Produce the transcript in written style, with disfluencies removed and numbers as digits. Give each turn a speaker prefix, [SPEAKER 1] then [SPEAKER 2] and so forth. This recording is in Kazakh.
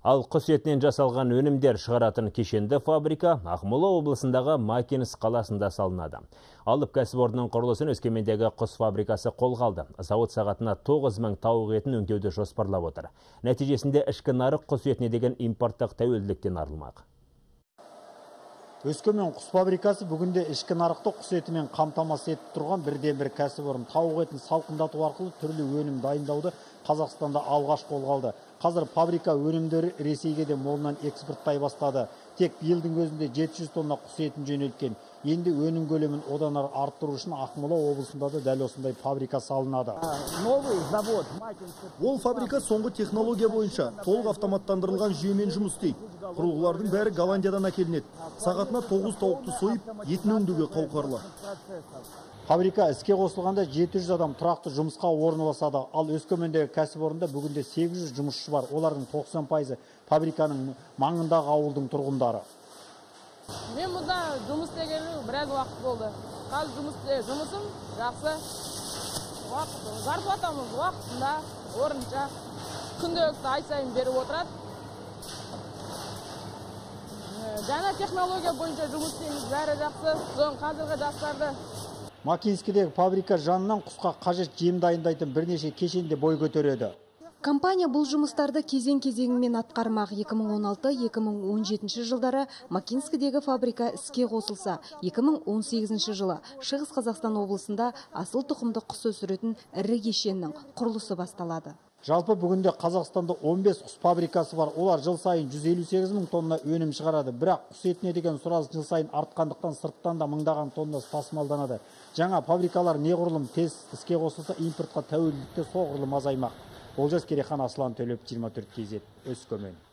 [SPEAKER 1] Ал құс етінен жасалған өнімдер шығаратын кешенді фабрика Ақмола облысындағы Макинск қаласында салынады. Алып кәсіпорынның құрылысын Өскемендегі құс фабрикасы қолға алды. Зауыт сағатына 9000 тауық етін өңдеуді жоспарлап отыр. Нәтижесінде ішкі нарық құс етіне деген импорттық тәуелділіктен арылмақ.
[SPEAKER 2] Өскемен құс фабрикасы бүгінде ішкі нарықты құс етімен қамтамасыз етіп тұрған бірден-бір кәсіпорын. Тауық етін салқындату арқылы түрлі өнім дайындауды Қазақстанда алғаш қолға алды. Қазір фабрика өнімдері Ресейге де молынан экспорттай бастады. Тек биылдың өзінде 700 тонна құс етін жөнелткен. Енді өнім көлемін одан ары арттыру үшін Ақмола облысында да дәл осындай фабрика салынады.
[SPEAKER 3] Ол фабрика соңғы технология бойынша толық автоматтандырылған жүйемен жұмыс істейді. Құрылғылардың бәрі Голландиядан әкелінеді. Сағатына 9 тауықты сойып, етін өңдеуге қауқарлы.
[SPEAKER 2] Фабрика іске қосылғанда 700 адам тұрақты жұмысқа орналасады. Ал Өскемендегі кәсіпорында бүгінде 800 жұмысшы бар. Олардың 90% фабриканың маңындағы ауылдың тұрғындары.
[SPEAKER 4] Мен мұнда жұмыс істегелі біраз уақыт болды. Қазір жұмысым жақсы. Зарплатамыз уақытында, орынша. Күнделікті ай сайын беріп отырады. Жаңа технология бойынша жұмыс істейміз, бәрі жақсы. Соң қазіргі жастарды.
[SPEAKER 2] Макинскідегі фабрика жанынан құсқа қажет жем дайындайтын бірнеше кешенде бой көтереді.
[SPEAKER 5] Компания бұл жұмыстарды кезең-кезеңімен атқармақ. 2016-2017 жылдары Макинскідегі фабрика іске қосылса, 2018 жылы Шығыс Қазақстан облысында асыл тұқымды құс өсіретін ірі кешеннің құрылысы басталады.
[SPEAKER 2] Жалпы бүгінде Қазақстанда 15 құс фабрикасы бар. Олар жыл сайын 158 мың тонна өнім шығарады. Бірақ құс етіне деген сұраныс жыл сайын артқандықтан сырттан да мыңдаған тонна тасымалданады. Жаңа фабрикалар неғұрлым тез іске қосылса, импортқа тәуелділікте соғұрлым азаймақ. Олжас Керейхан, Аслан Төлеп, 24 KZ, Өскемен.